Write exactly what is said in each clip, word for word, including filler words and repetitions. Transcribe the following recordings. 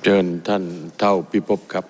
เชิญท่านเท่าพิภพครับ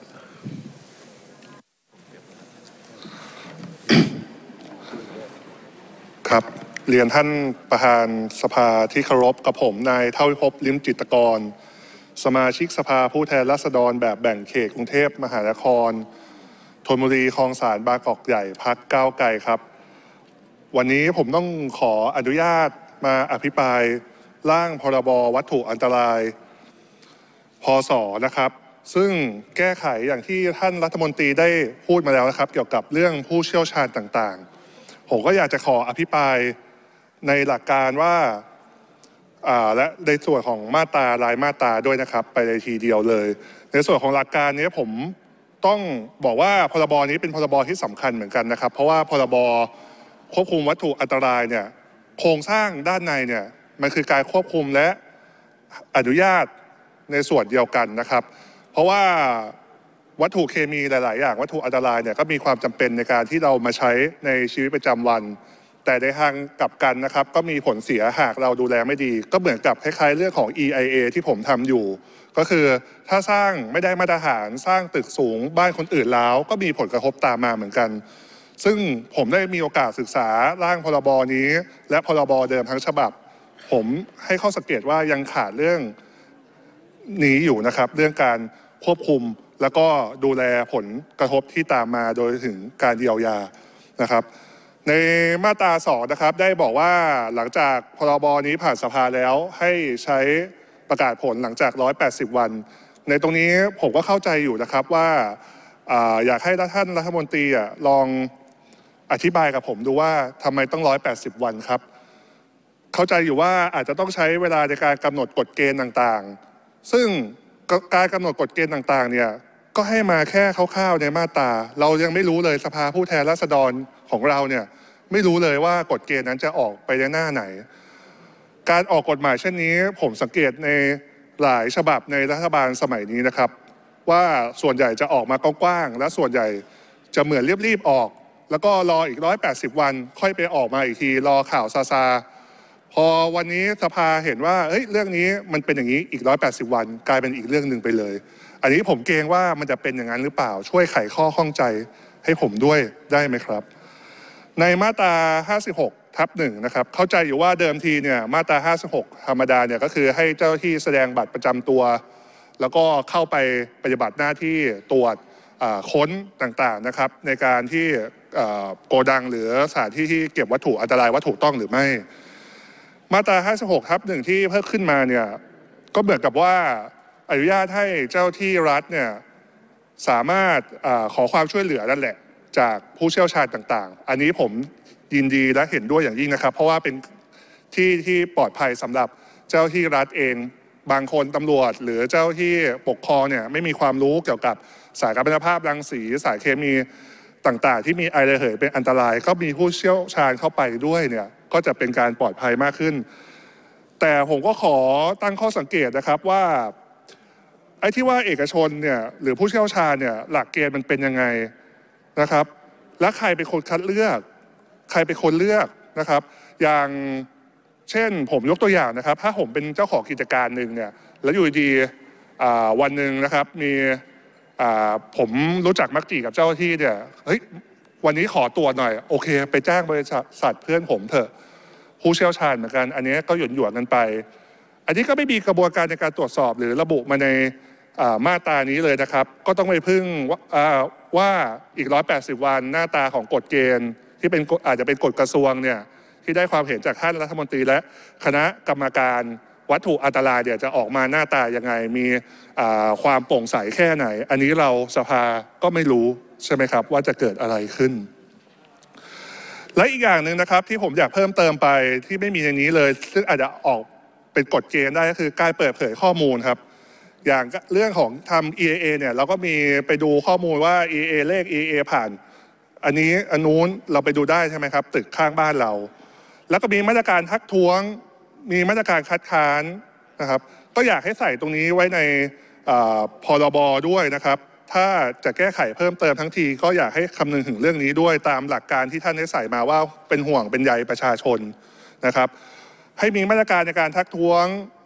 ครับเรียนท่านประธานสภาที่เคารพกับผมนายเท่าพิภพลิ้มจิตรกรสมาชิกสภาผู้แทนราษฎรแบบแบ่งเขตกรุงเทพมหานครธนบุรีคลองสานบางกอกใหญ่พรรคก้าวไกลครับวันนี้ผมต้องขออนุญาตมาอภิปรายร่างพรบวัตถุอันตรายพ.ศ.นะครับซึ่งแก้ไขอย่างที่ท่านรัฐมนตรีได้พูดมาแล้วนะครับเกี่ยวกับเรื่องผู้เชี่ยวชาญต่างๆผมก็อยากจะขออภิปรายในหลักการว่าและในส่วนของมาตรารายมาตราด้วยนะครับไปในทีเดียวเลยในส่วนของหลักการนี้ผมต้องบอกว่าพรบนี้เป็นพรบที่สำคัญเหมือนกันนะครับเพราะว่าพรบควบคุมวัตถุอันตรายเนี่ยโครงสร้างด้านในเนี่ยมันคือการควบคุมและอนุญาตในส่วนเดียวกันนะครับเพราะว่าวัตถุเคมีหลายๆอย่างวัตถุอันตรายเนี่ยก็มีความจำเป็นในการที่เรามาใช้ในชีวิตประจำวันแต่ในทางกลับกันนะครับก็มีผลเสียหากเราดูแลไม่ดีก็เหมือนกับคล้ายๆเรื่องของ อี ไอ เอ ที่ผมทำอยู่ก็คือถ้าสร้างไม่ได้มาตรฐานสร้างตึกสูงบ้านคนอื่นแล้วก็มีผลกระทบตามมาเหมือนกันซึ่งผมได้มีโอกาสศึกษาร่างพรบนี้และพรบเดิมทั้งฉบับผมให้ข้อสังเกตว่ายังขาดเรื่องนี้อยู่นะครับเรื่องการควบคุมแล้วก็ดูแลผลกระทบที่ตามมาโดยถึงการเยียวยานะครับในมาตราสองนะครับได้บอกว่าหลังจากพรบนี้ผ่านสภาแล้วให้ใช้ประกาศผลหลังจากหนึ่งร้อยแปดสิบวันในตรงนี้ผมก็เข้าใจอยู่นะครับว่าอยากให้ท่านรัฐมนตรีลองอธิบายกับผมดูว่าทำไมต้องหนึ่งร้อยแปดสิบวันครับเข้าใจอยู่ว่าอาจจะต้องใช้เวลาในการกำหนดกฎเกณฑ์ต่างๆซึ่งการกำหนดกฎเกณฑ์ต่างๆเนี่ยก็ให้มาแค่คร่าวๆในมาตราเรายังไม่รู้เลยสภาผู้แทนราษฎรของเราเนี่ยไม่รู้เลยว่ากฎเกณฑ์นั้นจะออกไปในหน้าไหนการออกกฎหมายเช่นนี้ผมสังเกตในหลายฉบับในรัฐบาลสมัยนี้นะครับว่าส่วนใหญ่จะออกมากว้างๆและส่วนใหญ่จะเหมือนรีบๆออกแล้วก็รออีกหนึ่งร้อยแปดสิบวันค่อยไปออกมาอีกทีรอข่าวซาซาพอวันนี้สภาเห็นว่าเฮ้ยเรื่องนี้มันเป็นอย่างนี้อีกหนึ่งร้อยแปดสิบวันกลายเป็นอีกเรื่องหนึ่งไปเลยอันนี้ผมเกรงว่ามันจะเป็นอย่างนั้นหรือเปล่าช่วยไขข้อข้องใจให้ผมด้วยได้ไหมครับในมาตราห้าสิบหกทับหนึ่งนะครับเข้าใจอยู่ว่าเดิมทีเนี่ยมาตราห้าสิบหกธรรมดาเนี่ยก็คือให้เจ้าหน้าที่แสดงบัตรประจำตัวแล้วก็เข้าไปปฏิบัติหน้าที่ตรวจค้นต่างๆนะครับในการที่โกดังหรือสถานที่ที่เก็บวัตถุอันตรายว่าถูกต้องหรือไม่มาตราห้าสิบหกทับหนึ่งที่เพิ่มขึ้นมาเนี่ยก็เหมือนกับว่าอนุญาตให้เจ้าที่รัฐเนี่ยสามารถขอความช่วยเหลือนั่นแหละจากผู้เชี่ยวชาญต่างๆอันนี้ผมยินดีและเห็นด้วยอย่างยิ่งนะครับเพราะว่าเป็นที่ที่ปลอดภัยสำหรับเจ้าที่รัฐเองบางคนตำรวจหรือเจ้าที่ปกครองเนี่ยไม่มีความรู้เกี่ยวกับสารกัมมันตภาพรังสีสารเคมีต่างๆที่มีไอระเหยเป็นอันตรายก็มีผู้เชี่ยวชาญเข้าไปด้วยเนี่ยก็จะเป็นการปลอดภัยมากขึ้นแต่ผมก็ขอตั้งข้อสังเกตนะครับว่าไอ้ที่ว่าเอกชนเนี่ยหรือผู้เชี่ยวชาญเนี่ยหลักเกณฑ์มันเป็นยังไงนะครับและใครเป็นคนคัดเลือกใครเป็นคนเลือกนะครับอย่างเช่นผมยกตัวอย่างนะครับถ้าผมเป็นเจ้าของกิจการหนึ่งเนี่ยแล้วอยู่ดีวันหนึ่งนะครับมีผมรู้จักมักจีกับเจ้าหน้าที่เนี่ยเฮ้ยวันนี้ขอตรวจหน่อยโอเคไปจ้างบริษัทเพื่อนผมเถอะผู้เชี่ยวชาญเหมือนกันอันนี้ก็หยวนหยวนกันไปอันนี้ก็ไม่มีกระบวนการในการตรวจสอบหรือระบุมาในมาตรานี้เลยนะครับก็ต้องไปพึ่งว่าอีกหนึ่งร้อยแปดสิบวันหน้าตาของกฎเกณฑ์ที่เป็นอาจจะเป็นกฎกระทรวงเนี่ยที่ได้ความเห็นจากท่านรัฐมนตรีและคณะกรรมการวัตถุอันตรายเดี๋ยวจะออกมาหน้าตายังไงมีความโปร่งใสแค่ไหนอันนี้เราสภาก็ไม่รู้ใช่ไหมครับว่าจะเกิดอะไรขึ้นและอีกอย่างหนึ่งนะครับที่ผมอยากเพิ่มเติมไปที่ไม่มีในนี้เลยซึ่งอาจจะออกเป็นกฎเกณฑ์ได้ก็คือการเปิดเผยข้อมูลครับอย่างเรื่องของทำ อี ไอ เอ เนี่ยเราก็มีไปดูข้อมูลว่า อี ไอ เอ เลข อี ไอ เอ ผ่านอันนี้อันนู้นเราไปดูได้ใช่ไหมครับตึกข้างบ้านเราแล้วก็มีมาตรการทักท้วงมีมาตรการคัดค้านนะครับก็อยากให้ใส่ตรงนี้ไว้ในพรบด้วยนะครับถ้าจะแก้ไขเพิ่มเติมทั้งทีก็อยากให้คำนึงถึงเรื่องนี้ด้วยตามหลักการที่ท่านได้ใส่มาว่าเป็นห่วงเป็นใยประชาชนนะครับให้มีมาตรการในการทักท้วง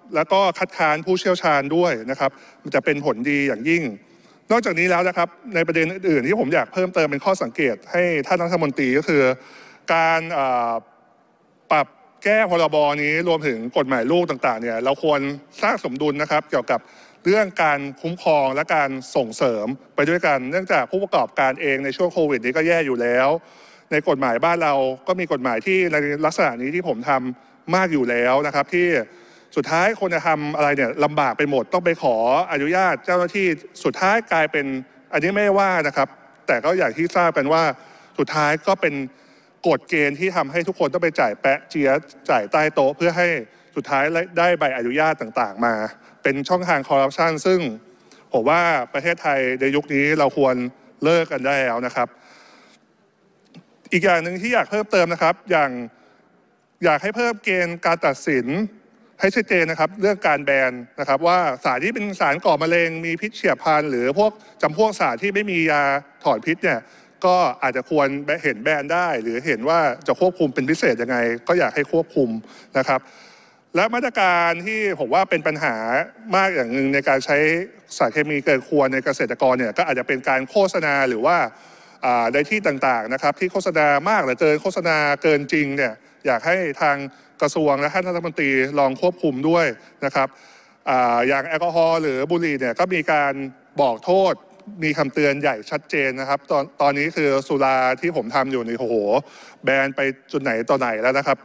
แล้วก็คัดค้านผู้เชี่ยวชาญด้วยนะครับมันจะเป็นผลดีอย่างยิ่งนอกจากนี้แล้วนะครับในประเด็นอื่นๆที่ผมอยากเพิ่มเติมเป็นข้อสังเกตให้ท่านรัฐมนตรีก็คือการปรับแก้พรบนี้รวมถึงกฎหมายลูกต่างๆเนี่ยเราควรสร้างสมดุลนะครับเกี่ยวกับเรื่องการคุ้มครองและการส่งเสริมไปด้วยกันเนื่องจากผู้ประกอบการเองในช่วงโควิดนี้ก็แย่อยู่แล้วในกฎหมายบ้านเราก็มีกฎหมายที่ในลักษณะนี้ที่ผมทำมากอยู่แล้วนะครับที่สุดท้ายคนจะทำอะไรเนี่ยลำบากไปหมดต้องไปขออนุญาตเจ้าหน้าที่สุดท้ายกลายเป็นอันนี้ไม่ว่านะครับแต่ก็อย่างที่ทราบกันว่าสุดท้ายก็เป็นกฎเกณฑ์ที่ทำให้ทุกคนต้องไปจ่ายแปะเจียจ่ายใต้โต๊ะเพื่อให้สุดท้ายได้ใบอนุญาตต่างๆมาเป็นช่องทางคอร์รัปชันซึ่งผมว่าประเทศไทยในยุคนี้เราควรเลิกกันได้แล้วนะครับอีกอย่างหนึ่งที่อยากเพิ่มเติมนะครับอย่างอยากให้เพิ่มเกณฑ์การตัดสินให้ชัดเจนนะครับเรื่องการแบนนะครับว่าสารที่เป็นสารก่อมะเร็งมีพิษเฉียบพลันหรือพวกจำพวกสารที่ไม่มียาถอนพิษเนี่ยก็อาจจะควรเห็นแบนได้หรือเห็นว่าจะควบคุมเป็นพิเศษยังไงก็อยากให้ควบคุมนะครับและมาตรการที่ผมว่าเป็นปัญหามากอย่างหนึ่งในการใช้สารเคมีเกินควรในเกษตรกรเนี่ยก็อาจจะเป็นการโฆษณาหรือว่าในที่ต่างๆนะครับที่โฆษณามากหรือเกินโฆษณาเกินจริงเนี่ยอยากให้ทางกระทรวงและท่านรัฐมนตรีลองควบคุมด้วยนะครับ อ, อย่างแอลกอฮอล์หรือบุหรี่เนี่ยก็มีการบอกโทษมีคำเตือนใหญ่ชัดเจนนะครับตอนตอนนี้คือสุราที่ผมทำอยู่นี่โอ้โหแบนไปจุดไหนต่อไหนแล้วนะครับ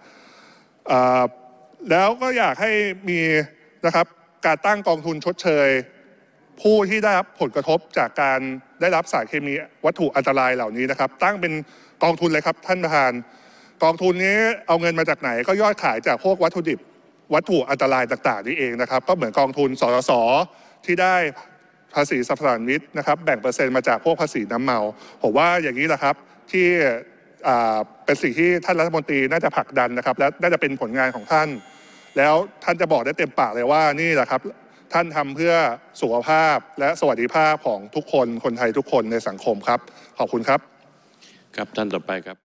แล้วก็อยากให้มีนะครับการตั้งกองทุนชดเชยผู้ที่ได้รับผลกระทบจากการได้รับสารเคมีวัตถุอันตรายเหล่านี้นะครับตั้งเป็นกองทุนเลยครับท่านประธานกองทุนนี้เอาเงินมาจากไหนก็ยอดขายจากพวกวัตถุดิบวัตถุอันตรายต่างๆนี่เองนะครับก็เหมือนกองทุนสสสที่ได้ภาษีสรรพสามิตนะครับแบ่งเปอร์เซ็นต์มาจากพวกภาษีน้ำเมาผมว่าอย่างนี้แหละครับที่เป็นสิ่งที่ท่านรัฐมนตรีน่าจะผลักดันนะครับและน่าจะเป็นผลงานของท่านแล้วท่านจะบอกได้เต็มปากเลยว่านี่แหละครับท่านทำเพื่อสุขภาพและสวัสดิภาพของทุกคนคนไทยทุกคนในสังคมครับขอบคุณครับครับท่านต่อไปครับ